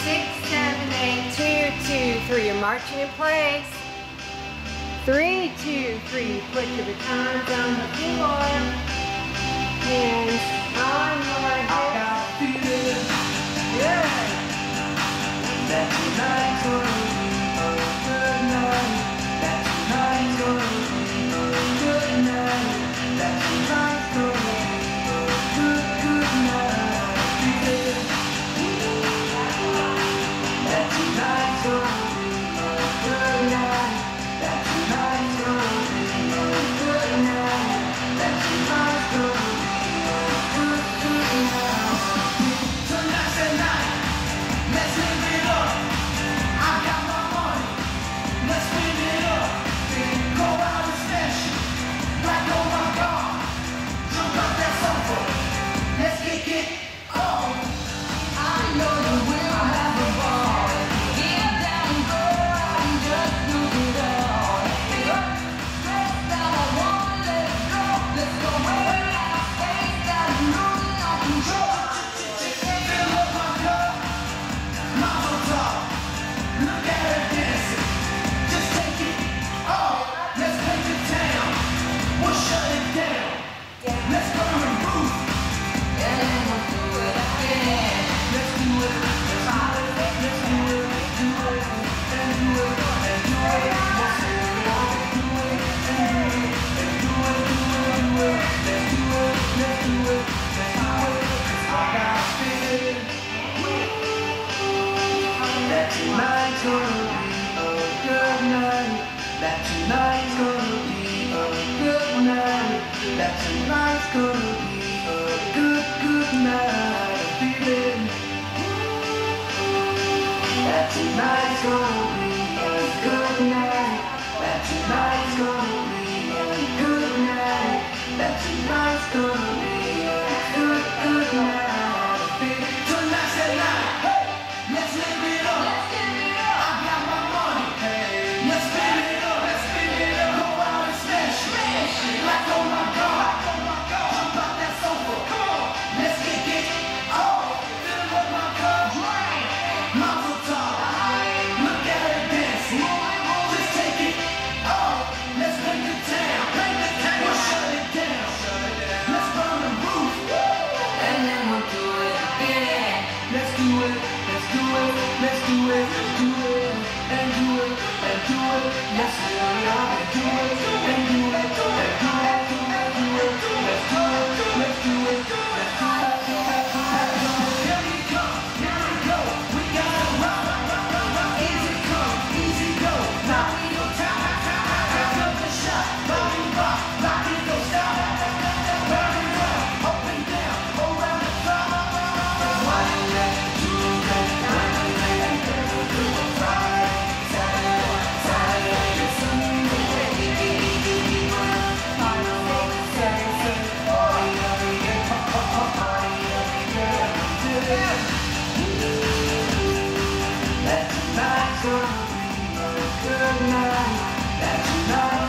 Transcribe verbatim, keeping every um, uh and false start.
six, seven, eight, two, two, three. You're marching in place. Three, two, three. Put your batons on the floor. Hands on your hips. Good. That tonight's gonna be a good night. That tonight's gonna be a good night. That tonight's gonna be a good, good night. That tonight's gonna be a good night. That tonight's gonna be a good night. That tonight's gonna be a good, good night. Tonight's the night. Let's live it up. I got my money. Let's spin it up. Go out and smash it. Like oh my God. Jump out that sofa. Let's kick it on. I know you will have a ball. Get down, go out and just lose it all. Get up, stress down, I wanna let it go. Let's go way out, face down, losing all control. Fill up my cup. Mazel tov. Look at her dancing. Just take it off. Let's paint the town. We'll shut it down. Let's burn the roof. And then we'll do it again. Let's do it. Let's do it. Let's do it. Do it. And do it. And do it. Let's do it. Do it. And do it. And do it. Do it. Do it. Let's do it. Let's do it. Let's do it. I got a feeling that tonight's gonna be a good night. That tonight's gonna be a good night. That tonight's gonna be a good, good night. I'm feeling that tonight's gonna be a good night. That tonight's gonna be a good night. That tonight's gonna be a good, good night. I'm feeling tonight's the night. Hey, let's live it up. I got my money. Hey, let's spin it up. Let's spin it up. Go out and smash it. Like oh my God. Jump out that sofa. Come on. Let's kick it off. Fill up my cup. Mazel tov. Look at her dancing. Just take it off. Let's paint the town. We'll shut it down. Let's burn the roof. And then we'll do it again. Let's do it. Let's do it. Let's do it. Let's do it. And do it. And do it. Let's do it all. And do it. And do it. And do it. Do it. Do it. Let's do it. Let's do it. Let's do it. Here we come. Here we go. We gotta rock. Easy come. Easy go. Now we go tap. Tap up the shot. Body rock. Lock it. Don't stop. Burn it up. Up and down. Around the clock. Why you let it do that? Why you let it do it? Friday, Saturday, Saturday, Sunday. That tonight's gonna be a good night. That tonight